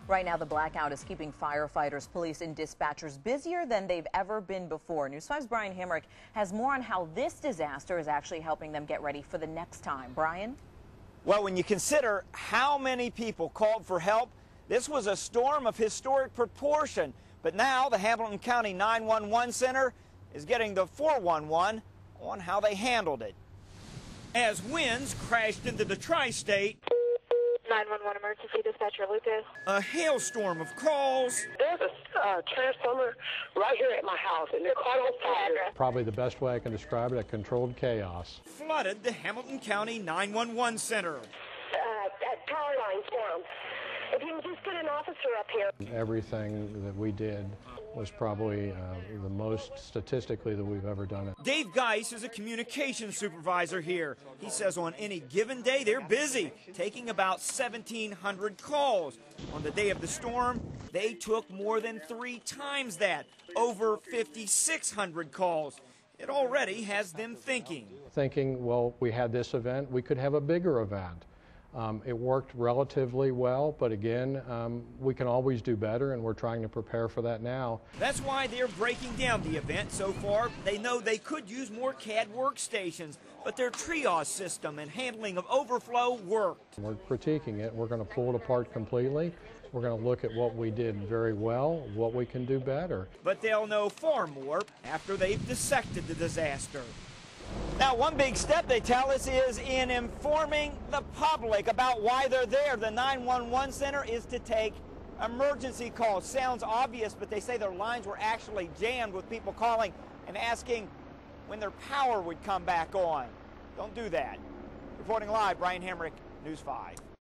Right now, the blackout is keeping firefighters, police, and dispatchers busier than they've ever been before. News 5's Brian Hamrick has more on how this disaster is actually helping them get ready for the next time. Brian? Well, when you consider how many people called for help, this was a storm of historic proportion. But now the Hamilton County 911 Center is getting the 411 on how they handled it. As winds crashed into the tri-state, 911 emergency dispatcher Lucas. a hailstorm of calls. There's a transformer right here at my house, and it caught on fire. Probably the best way I can describe it, a controlled chaos. Flooded the Hamilton County 911 Center. That power line's down. If you can just get an officer up here. Everything that we did was probably the most statistically that we've ever done it. Dave Geis is a communications supervisor here. He says on any given day they're busy, taking about 1,700 calls. On the day of the storm, they took more than 3 times that, over 5,600 calls. It already has them thinking, well, we had this event, we could have a bigger event. It worked relatively well, but again, we can always do better, and we're trying to prepare for that now. That's why they're breaking down the event so far. They know they could use more CAD workstations, but their triage system and handling of overflow worked. We're critiquing it. We're going to pull it apart completely. We're going to look at what we did very well, what we can do better. But they'll know far more after they've dissected the disaster. Now, one big step, they tell us, is in informing the public about why they're there. The 911 Center is to take emergency calls. Sounds obvious, but they say their lines were actually jammed with people calling and asking when their power would come back on. Don't do that. Reporting live, Brian Hamrick, News 5.